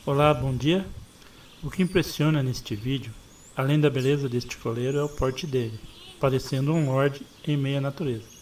Olá, bom dia. O que impressiona neste vídeo, além da beleza deste coleiro, é o porte dele, parecendo um lorde em meio à natureza.